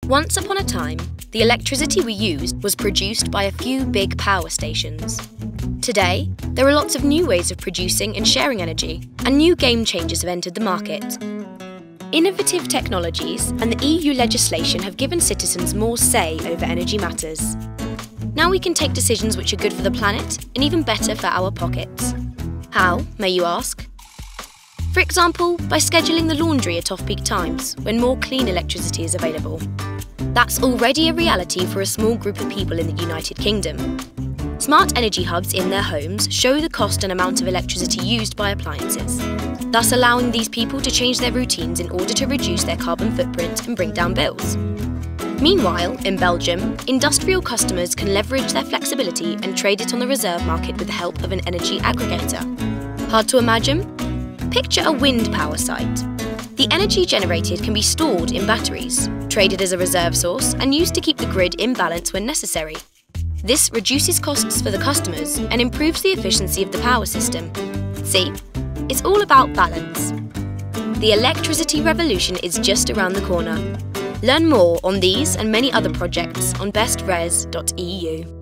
Once upon a time, the electricity we used was produced by a few big power stations. Today, there are lots of new ways of producing and sharing energy, and new game changers have entered the market. Innovative technologies and the EU legislation have given citizens more say over energy matters. Now we can take decisions which are good for the planet and even better for our pockets. How, may you ask? For example, by scheduling the laundry at off-peak times, when more clean electricity is available. That's already a reality for a small group of people in the United Kingdom. Smart energy hubs in their homes show the cost and amount of electricity used by appliances, thus allowing these people to change their routines in order to reduce their carbon footprint and bring down bills. Meanwhile, in Belgium, industrial customers can leverage their flexibility and trade it on the reserve market with the help of an energy aggregator. Hard to imagine? Picture a wind power site. The energy generated can be stored in batteries, traded as a reserve source and used to keep the grid in balance when necessary. This reduces costs for the customers and improves the efficiency of the power system. See, it's all about balance. The electricity revolution is just around the corner. Learn more on these and many other projects on bestres.eu.